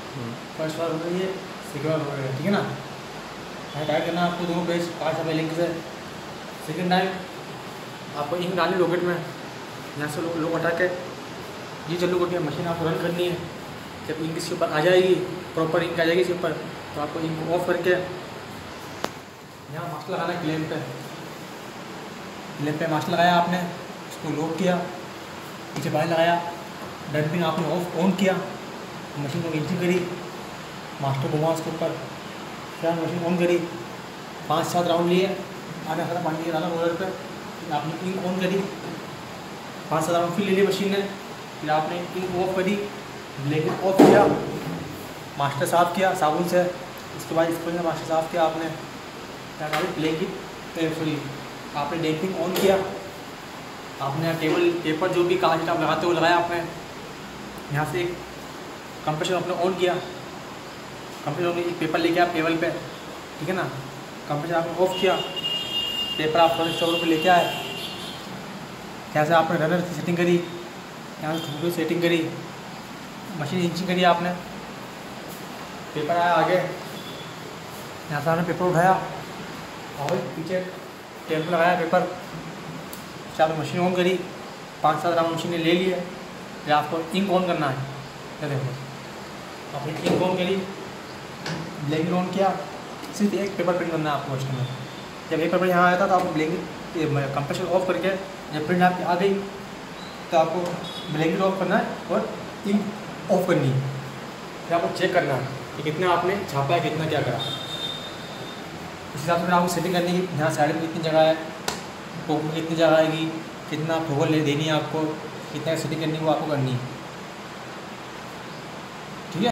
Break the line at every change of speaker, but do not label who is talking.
First बार हो रही है, सेकेंड बार हो रही है, ठीक है ना। टाइप करना आपको दोनों पेज 5 रुपये लिंक से। सेकेंड टाइम आपको इंक डालनी रॉकेट में, यहाँ से लोग हटा के ये चालू करके मशीन आपको रन करनी है। जब इंक इसके ऊपर आ जाएगी, प्रॉपर इंक आ जाएगी इसके ऊपर, तो आपको इंक ऑफ करके यहाँ मास्क लगाना है क्लेम पे। क्लेम पे मास्क लगाया आपने, इसको लॉक किया, पीछे बाहर लगाया, डंपिंग आपने ऑफ ऑन किया, मशीन को इंचिंग करी, मास्टर घुमा उसके ऊपर, फिर मशीन ऑन करी, 5-7 राउंड लिए, आधा खड़ा पानी डाला रोलर पे, फिर आपने इंक ऑन करी, 5-7 राउंड फिर ले ली मशीन ने, फिर आपने इंक ऑफ करी, ब्लेड ऑफ किया, मास्टर साफ़ किया साबुन से, उसके बाद स्प्रे में मास्टर साफ़ किया आपने, क्या नाम है ब्लैंकेट सॉरी आपने डैम्पिंग ऑन किया, आपने टेबल पेपर जो भी कागज आप लगाते हो लगाया आपने, यहाँ से एक कंप्रेसर आपने ऑन किया, कंप्रेसर में एक पेपर लेके आप टेबल पे, ठीक है ना, कंप्रेसर आपने ऑफ किया, पेपर आप थोड़े स्टोर पे लेके आए, यहाँ से आपने रनर की सेटिंग करी, यहाँ से थोड़ी सेटिंग करी, मशीन इंचिंग करी आपने, पेपर आया आगे, यहाँ से आपने पेपर उठाया और पीछे टेबल लगाया पेपर, चार मशीन ऑन करी, 5-7 राउंड मशीन ने ले लिए, फिर आपको इंक ऑन करना है। क्या देखो आपने इंक ऑन करी, ब्लैंकेट ऑन किया, सिर्फ एक पेपर प्रिंट करना है आपको मशीन में। जब एक पेपर यहाँ आया था तो आपको ब्लैंकेट कंप्रेसर ऑफ करके जब प्रिंट आपकी आ गई तो आपको ब्लैंकेट ऑफ करना है और इंक ऑफ करनी है। फिर आपको चेक करना है कि कितना आपने छापा है, कितना क्या करा, उस हिसाब से आपको सेटिंग करनी है। यहाँ साइड में कितनी जगह है, टॉप में कितनी जगह आएगी, कितना फोगल ले देनी है आपको, कितना सेटिंग करनी है वो आपको करनी है।